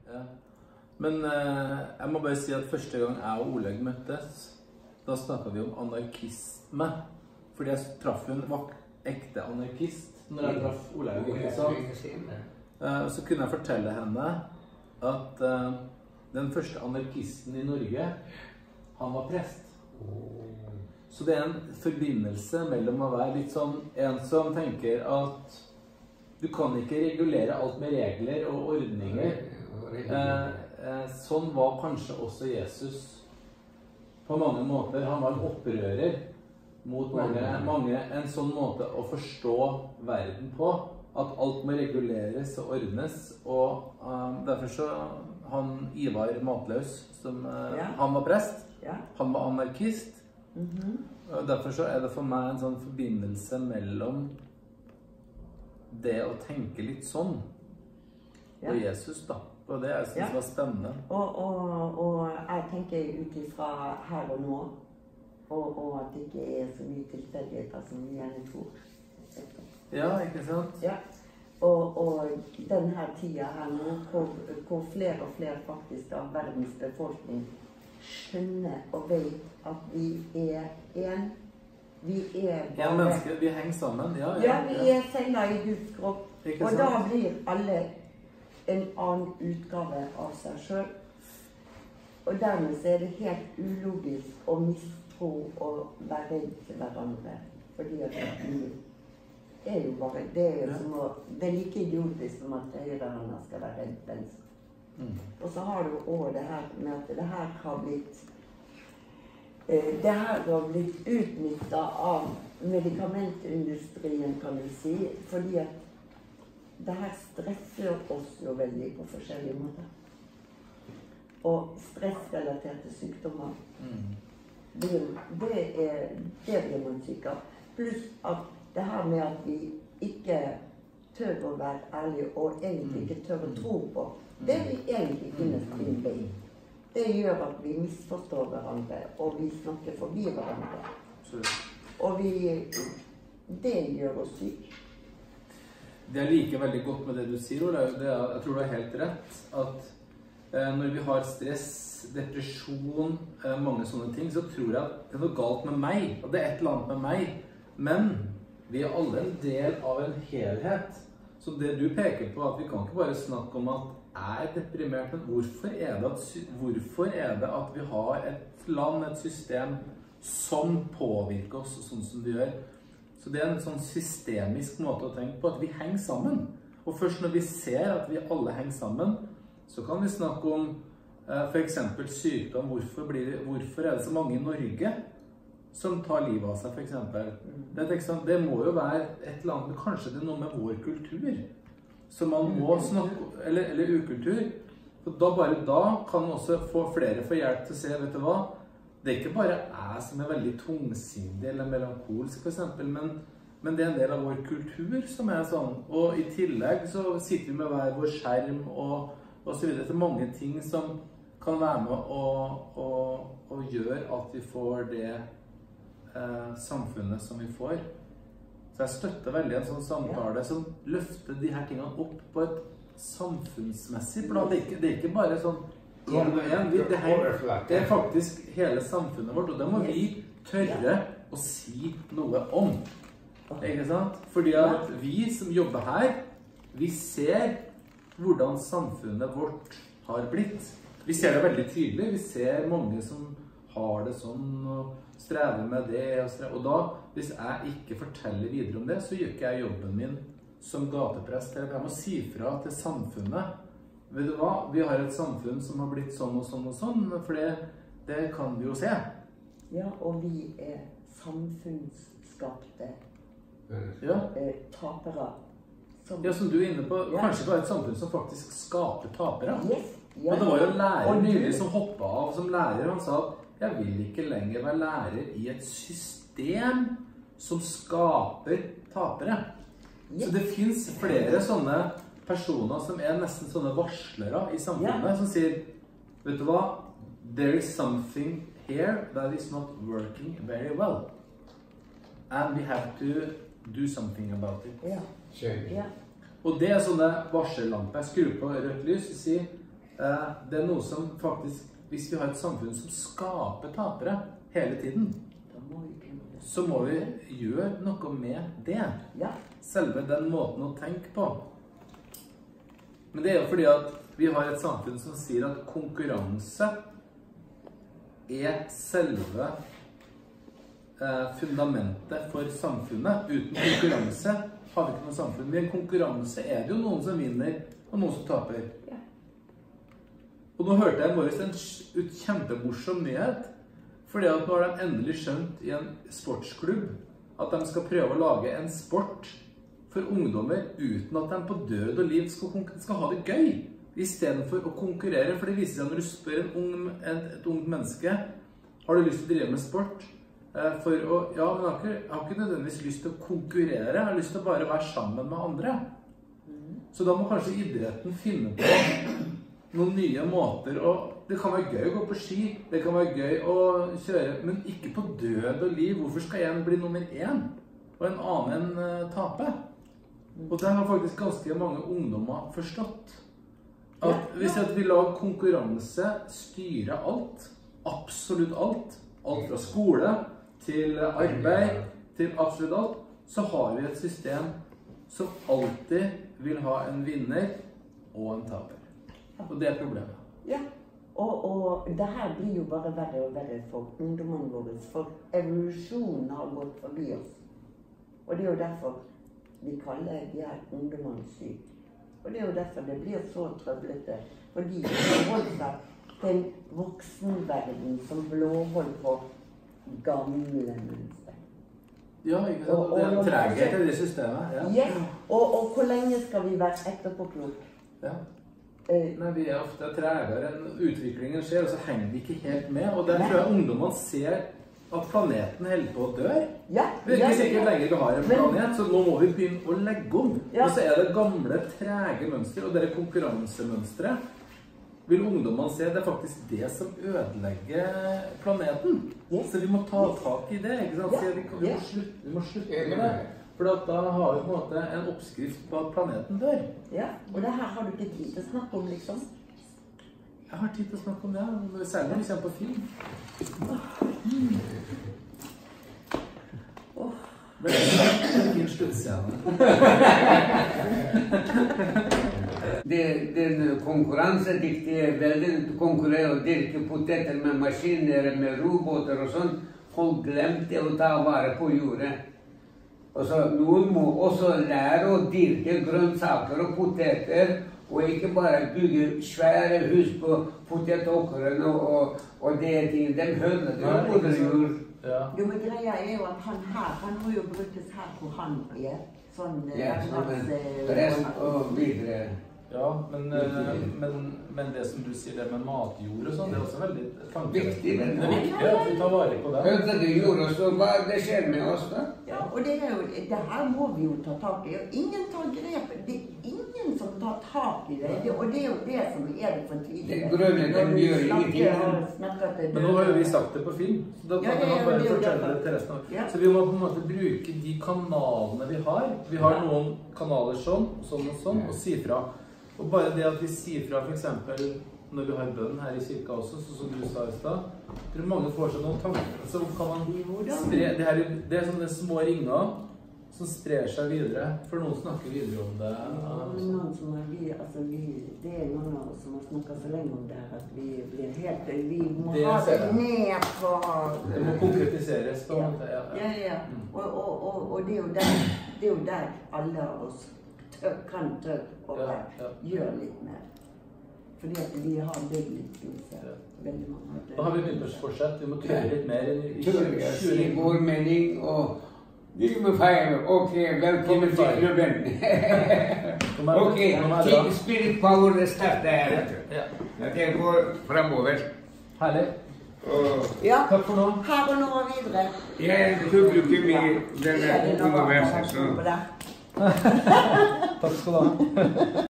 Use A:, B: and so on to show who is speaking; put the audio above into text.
A: Ja. Men jeg må bare si at første gang jeg og Oleg møttes, da snakket vi om anarkisme. Fordi jeg traff en ekte anarkist når jeg traff Oleg, ikke sant? Så kunne jeg fortelle henne at den første anarkisten i Norge, han var prest. Så det er en forbindelse mellom å være litt sånn en som tenker at du kan ikke regulere alt med regler og ordninger. Sånn var kanskje også Jesus på mange måter. Han var en opprører mot mange en sånn måte å forstå verden på. At alt må reguleres og ordnes. Og derfor så han Ivar Matlaus, han var prest. Han var anarkist. Og derfor så er det for meg en sånn forbindelse mellom det å tenke litt sånn og Jesus da. Og det jeg synes var spennende.
B: Og jeg tenker ut ifra her og nå, og at det ikke er så mye tilfeldigheter som vi gjerne tror.
A: Ja, ikke sant?
B: Ja. Og denne tida her nå, hvor flere og flere faktisk av verdens befolkning skjønner og vet at vi er en. Vi er bare...
A: En menneske, vi henger sammen, ja.
B: Ja, vi er celler i Guds kropp. Og da blir alle en annen utgave av seg selv. Og dermed så er det helt ulogisk å mistro og være redd til hverandre. Fordi at vi er jo bare, det er like idiotisk som at høyrehånda skal være redd venstre. Og så har du også det her med at det her har blitt utnyttet av medikamentindustrien, kan du si, fordi at det her stresser oss jo veldig på forskjellige måter. Og stressrelaterte sykdommer, det blir man syk av. Pluss at det her med at vi ikke tør å være ærlige og egentlig ikke tør å tro på det vi egentlig kunne stille i. Det gjør at vi misforstår hverandre, og vi snakker forbi hverandre. Og det gjør oss syk.
A: Det jeg liker veldig godt med det du sier, Olaug, jeg tror du har helt rett, at når vi har stress, depresjon, mange sånne ting, så tror jeg at det er noe galt med meg, og det er et eller annet med meg, men vi er alle en del av en helhet. Så det du peker på, at vi kan ikke bare snakke om at jeg er deprimert, men hvorfor er det at vi har et land, et system som påvirker oss sånn som det gjør? Så det er en sånn systemisk måte å tenke på, at vi henger sammen. Og først når vi ser at vi alle henger sammen, så kan vi snakke om for eksempel sykdom. Hvorfor er det så mange i Norge som tar livet av seg, for eksempel? Det må jo være et eller annet, men kanskje det er noe med vår kultur, som man må snakke, eller ukultur. For bare da kan også flere få hjelp til å se, vet du hva? Det er ikke bare jeg som er veldig tungsindig eller melankolsk, for eksempel, men det er en del av vår kultur som er sånn. Og i tillegg så sitter vi med hver vår skjerm og så videre. Det er mange ting som kan være med og gjøre at vi får det samfunnet som vi får. Så jeg støtter veldig en sånn samtale som løfter de her tingene opp på et samfunnsmessig plan. Det er ikke bare sånn det er faktisk hele samfunnet vårt, og det må vi tørre å si noe om. Ikke sant? Fordi at vi som jobber her, vi ser hvordan samfunnet vårt har blitt. Vi ser det veldig tydelig. Vi ser mange som har det sånn og strever med det. Og da, hvis jeg ikke forteller videre om det, så gjør ikke jeg jobben min som gateprest. Jeg må si fra til samfunnet. Vet du hva? Vi har et samfunn som har blitt sånn og sånn og sånn, for det kan vi jo se.
B: Ja, og vi er samfunnsskapte tapere.
A: Ja, som du er inne på, kanskje det var et samfunn som faktisk skaper tapere.
B: Ja,
A: og det var jo en lærer nylig som hoppet av som lærer. Han sa at jeg vil ikke lenger være lærer i et system som skaper tapere. Så det finnes flere sånne personer som er nesten sånne varslere i samfunnet, som sier, vet du hva, there is something here that is not working very well. And we have to do something about it.
B: Ja.
A: Og det er sånne varsellamper. Jeg skrur på rødt lys og sier, det noe som faktisk, hvis vi har et samfunn som skaper tapere hele tiden, så må vi gjøre noe med det.
B: Ja.
A: Selve den måten å tenke på. Men det er jo fordi at vi har et samfunn som sier at konkurranse er selve fundamentet for samfunnet. Uten konkurranse har vi ikke noe samfunn. Med en konkurranse er det jo noen som vinner, og noen som taper.
B: Ja.
A: Og nå hørte jeg i morges en kjempemorsom nyhet. Fordi at nå har de endelig skjønt i en sportsklubb at de skal prøve å lage en sport for ungdommer uten at de på død og liv skal ha det gøy. I stedet for å konkurrere. For det viser seg når du spør et ungt menneske, har du lyst til å drive med sport? Men jeg har ikke nødvendigvis lyst til å konkurrere. Jeg har lyst til å bare være sammen med andre. Så da må kanskje idretten finne på noen nye måter. Og det kan være gøy å gå på ski, det kan være gøy å kjøre, men ikke på død og liv. Hvorfor skal en bli nummer 1, og en annen tape? Og det har faktisk ganske mange ungdommer forstått. At hvis vi lar konkurranse styre alt, absolutt alt, alt fra skole til arbeid, til absolutt alt, så har vi et system som alltid vil ha en vinner og en taper. Og det er problemet.
B: Ja. Og det her blir jo bare verre og verre for ungdommene våre, for evolusjonen har gått forbi oss. Og det er jo derfor vi kaller de her ungdommene syke. Og det er jo derfor det blir så trøblete, fordi det forholder seg til en voksenverden som blåholder på gamle mønster.
A: Ja, ikke sant? Det er treghet i det systemet. Ja.
B: Yes. Og hvor lenge skal vi være etterpåklok?
A: Ja. Nei, vi er ofte tregere enn utviklingen skjer, og så henger vi ikke helt med. Og der tror jeg ungdommene ser at planeten holder på å dø.
B: Ja,
A: det er ikke sikkert lenger vi har en planet, så nå må vi begynne å legge om. Ja. Og så er det gamle, trege mønster, og det konkurransemønsteret vil ungdommene se, det er faktisk det som ødelegger planeten. Yes. Så vi må ta tak i det, ikke sant? Vi må slutte med det. For da har vi på en måte en oppskrift på at planeten dør. Ja, og det her har du ikke tid til å snakke om, liksom? Jeg har tid til å snakke om det, særlig når vi kommer på film. Det er en fin sluttscene.
C: Den konkurransedyktige verden konkurrerer og dyrker poteter med maskiner, med roboter og sånn. Folk glemte å ta vare på jorda. Og så noen må også lære å dyrke grønnsaker og poteter, og ikke bare bygge svære hus på potetåkrene og det ting. De hører det både jord. Jo, men greia er jo at han må jo brukes her hvor han er. Sånn rest og videre.
A: Ja, men det som du sier, det med matjord og sånn, det er også veldig
C: viktig.
A: Det er viktig at vi tar vare på det.
C: Hører det jord, og så hva det skjer med oss da?
B: Ja, og det her må vi jo ta tak i. Og ingen tar grep. Det er ingen som tar tak i det. Og det er jo det som er det for tidlig.
C: Det grønne, de gjør ingenting.
A: Men nå har jo vi sagt det på film, så da kan man bare fortelle det til resten av. Så vi må på en måte bruke de kanalene vi har. Vi har noen kanaler sånn og sånn, og si fra. Og bare det at vi sier fra, for eksempel, når vi har bønn her i kirka også, sånn som du sa i stad, jeg tror mange får seg noen tanker, så kan man spre, det er sånne små ringer som sprer seg videre, for noen snakker videre om det.
B: Noen som det er noen av oss som har snakket så lenge om det, at vi blir helt, vi må ha det ned på...
A: Det må konkretiseres på en måte,
B: ja. Og det er jo der alle av oss kan tørre å gjøre litt mer. Fordi at vi har bygd litt veldig mange.
A: Da har vi begynt å fortsette. Vi må tørre litt mer i
C: 2020. Vår mening og give me fire. Ok, velkommen til klubben. Ok, Team Spirit Power starter. Det går fremover.
A: Herlig.
B: Ja,
A: takk for nå.
B: Her og nå og videre.
C: Jeg er publikum i denne universet.
A: Takk skal du ha.